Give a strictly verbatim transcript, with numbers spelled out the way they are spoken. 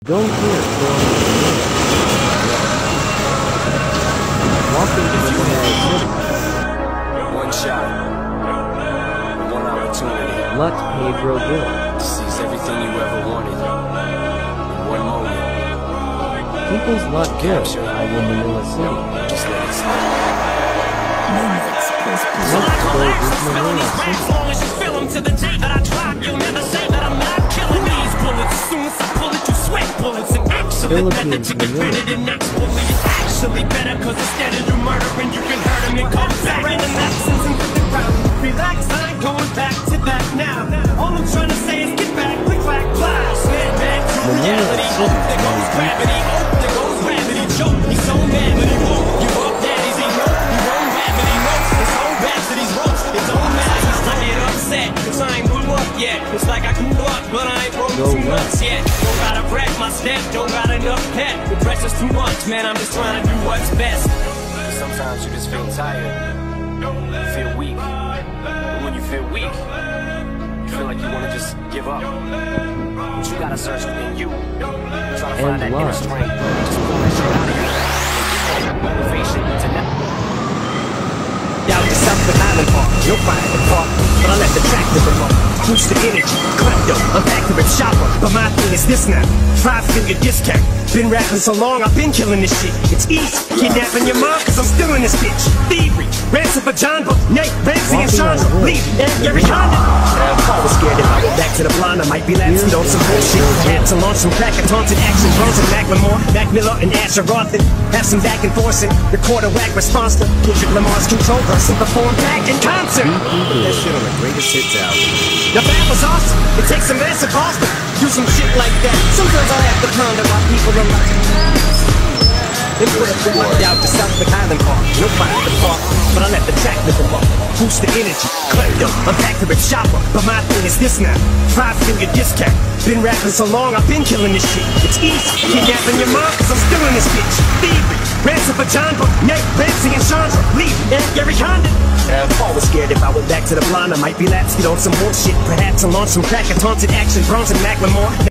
Go here, go Walking to the City. One shot, one opportunity. Let Pedro Gil. Seize everything you ever wanted. In one moment. People's Lot Gil, I will Manila City. Just let it slip. Let's go with Manila City. As long as you feel them to the day that I drop, you'll never say that I'm not killing these bullets. As soon as I pull it, you sweat bullets. And actually better to get rid of the next bully. It's actually better, cause instead of you murdering, you can hurt him and go back in the lessons and hit the ground. Relax, I ain't going back to that now. All I'm trying to say is get back, click, clack, flash. Snap back to reality. Oh, there goes gravity. Oh, there goes gravity. Joke, he's so mad, but he won't give up. Daddies, he know he won't have it. He knows his whole back to these ropes. It don't matter, he's not get upset, cause I ain't blew up yet. It's like I can block, but I ain't broke too much yet. Don't gotta wreck my step, don't got enough pep. The pressure's too much, man, I'm just trying to do what's best. Sometimes you just feel tired. You feel weak. And when you feel weak, you feel like you want to just give up. But you gotta search within you. Try to find that inner strength. Just pull that shit out of you. Motivation to not. Down to South the Island Park, no fire in the park, but I let the track to the mark. Boost the energy, klepto, I'm back to it shopper. But my thing is this now, five finger discount. Been rapping so long, I've been killing this shit. It's easy, kidnapping your mom, cause I'm still in this bitch. Thievery, ransom for John Book, Nate, Ramsey, and Chandra, Lee, and Gary Condon. I was scared if I went back to the blind, I might be lapsing on some bullshit. Had to launch some crack and taunted action, Bronson, Macklemore, Mac Miller, and Asher Roth. Have some back and forth and record a whack response to Kendrick Lamar's control verse and perform back in concert. That shit on the greatest hits album. The band was awesome. It takes some massive balls to do some shit like that. Sometimes I have to ponder why people are like then put it out to South the Island Park. No fire in the park, but I let the track live them up. Boost the energy, klepto, I'm back to it shopper. But my thing is this now, five finger discount. Been rapping so long, I've been killing this shit. It's easy, kidnapping your mom, cause I'm still in this bitch. Thievery, ransom for John Book, Nate, Ramsey, and Chandra, Lee, and Gary Condon. I'm always scared if I went back to the blind, I might be lapsed on some more shit. Perhaps I'll launch some crack and taunted action, Bronson, Macklemore.